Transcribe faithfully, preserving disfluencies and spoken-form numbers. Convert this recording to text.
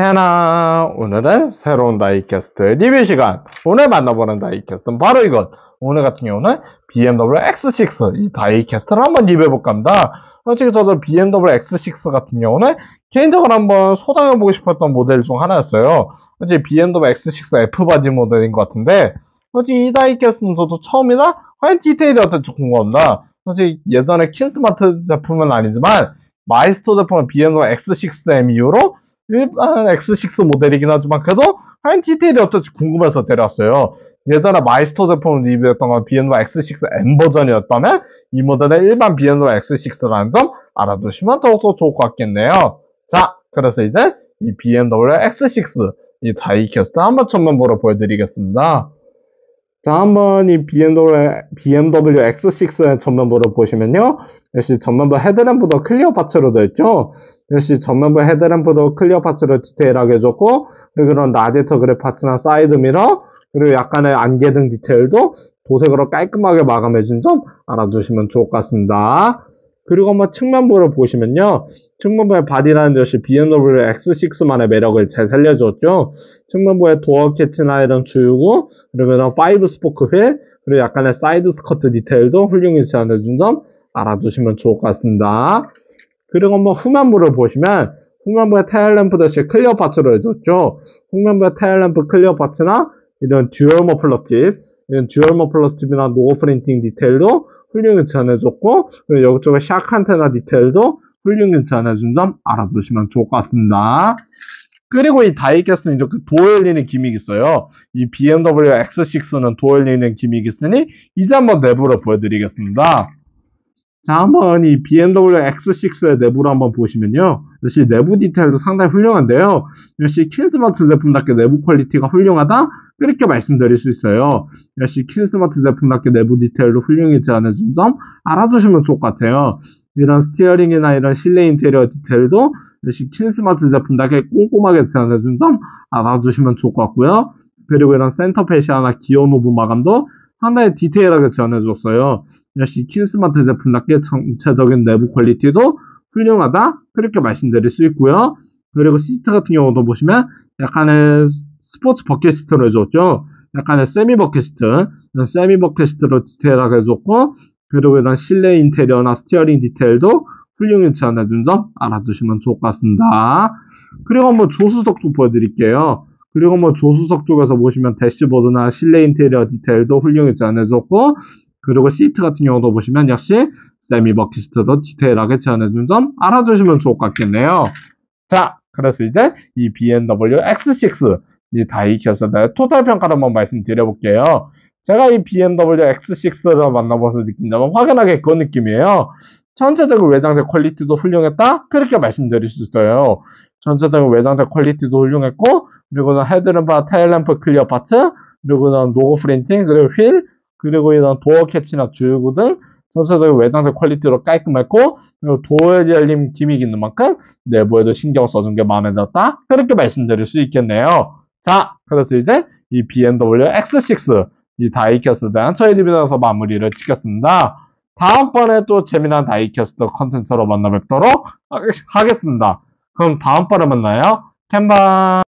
샤나, 오늘은 새로운 다이캐스트 리뷰 시간. 오늘 만나보는 다이캐스트는 바로 이것. 오늘 같은 경우는 비엠더블유 엑스 식스 이 다이캐스트를 한번 리뷰해볼까 합니다. 솔직히 저도 비엠더블유 엑스 식스 같은 경우는 개인적으로 한번 소장해보고 싶었던 모델 중 하나였어요. 솔직히 비엠더블유 엑스 식스 에프 바디 모델인 것 같은데, 솔직히 이 다이캐스트는 저도 처음이라 과연 디테일이 어떨지 궁금합니다. 솔직히 예전에 킨스마트 제품은 아니지만 마이스터 제품은 비엠더블유 엑스 식스 엠 이후로 일반 엑스 식스 모델이긴 하지만 그래도 과연 디테일이 어떨지 궁금해서 데려왔어요. 예전에 마이스터 제품을 리뷰했던 건 비엠더블유 엑스 식스 엠 버전이었다면 이 모델은 일반 비엠더블유 엑스 식스라는 점 알아두시면 더욱더 좋을 것 같겠네요. 자, 그래서 이제 이 비엠더블유 엑스 식스 이 다이캐스트 한번 전면부로 보여드리겠습니다. 자, 한번 이 비엠더블유, 비엠더블유 엑스 식스의 전면부를 보시면요. 역시 전면부 헤드램프도 클리어 파츠로 되어 있죠. 역시 전면부 헤드램프도 클리어 파츠로 디테일하게 해줬고, 그리고 그런 라디에이터 그립 파츠나 사이드 미러, 그리고 약간의 안개등 디테일도 도색으로 깔끔하게 마감해준 점 알아두시면 좋을 것 같습니다. 그리고 한번 측면부를 보시면요. 측면부의 바디라인 역시 비엠더블유 엑스 식스만의 매력을 잘 살려줬죠. 측면부의 도어 캐치나 이런 주유구, 그리고 이런 파이브 스포크 휠, 그리고 약간의 사이드 스커트 디테일도 훌륭히 제안해준 점 알아두시면 좋을 것 같습니다. 그리고 한번 후면부를 보시면 후면부의 테일램프 역시 클리어 파츠로 해줬죠. 후면부의 테일램프 클리어 파츠나 이런 듀얼 머플러 팁, 이런 듀얼 머플러 팁이나 노고 프린팅 디테일도 훌륭히 제안해줬고, 그리고 이쪽에 샥 안테나 디테일도 훌륭히 제안해준 점 알아두시면 좋을 것 같습니다. 그리고 이 다이캐스트는 이렇게 도어 열리는 기믹이 있어요. 이 비엠더블유 엑스 식스는 도어 열리는 기믹이 있으니 이제 한번 내부를 보여드리겠습니다. 자, 한번 이 비엠더블유 엑스 식스의 내부를 한번 보시면요. 역시 내부 디테일도 상당히 훌륭한데요. 역시 킨스마트 제품답게 내부 퀄리티가 훌륭하다? 그렇게 말씀드릴 수 있어요. 역시 킨스마트 제품답게 내부 디테일도 훌륭히 제안해준 점 알아두시면 좋을 것 같아요. 이런 스티어링이나 이런 실내 인테리어 디테일도 역시 킨스마트 제품답게 꼼꼼하게 제안해준 점 알아두시면 좋을 것 같고요. 그리고 이런 센터 페시아나 기어 노브 마감도 상당히 디테일하게 제안해줬어요. 역시 킨스마트 제품답게 전체적인 내부 퀄리티도 훌륭하다? 그렇게 말씀드릴 수 있고요. 그리고 시트 같은 경우도 보시면 약간의 스포츠 버킷 시트로 해줬죠. 약간의 세미 버킷 시트, 이런 세미 버킷 시트로 디테일하게 해줬고, 그리고 이런 실내 인테리어나 스티어링 디테일도 훌륭히 제안해준 점 알아두시면 좋을 것 같습니다. 그리고 한번 조수석도 보여드릴게요. 그리고 뭐 조수석 쪽에서 보시면 대시보드나 실내 인테리어 디테일도 훌륭히 제안해줬고, 그리고 시트 같은 경우도 보시면 역시 세미 버킷 시트도 디테일하게 제안해준 점 알아두시면 좋을 것 같겠네요. 자, 그래서 이제 이 비엠더블유 엑스 식스 이 다이캐스트의 토탈 평가를 한번 말씀드려볼게요. 제가 이 비엠더블유 엑스 식스를 만나보면서 느낀 점은 확연하게 그 느낌이에요. 전체적인 외장재 퀄리티도 훌륭했다? 그렇게 말씀드릴 수 있어요. 전체적인 외장재 퀄리티도 훌륭했고, 그리고 헤드램프와 테일램프 클리어 파츠, 그리고 노고 프린팅, 그리고 휠, 그리고 이런 도어 캐치나 주유구 등 전체적인 외장재 퀄리티로 깔끔했고, 그리고 도어 열림 기믹이 있는 만큼 내부에도 신경 써준 게 마음에 들었다? 그렇게 말씀드릴 수 있겠네요. 자, 그래서 이제 이 비엠더블유 엑스 식스 이 다이캐스트에 대한 저희 리뷰에서 마무리를 짓겠습니다. 다음번에 또 재미난 다이캐스트 컨텐츠로 만나 뵙도록 하겠습니다. 그럼 다음번에 만나요. 캔바.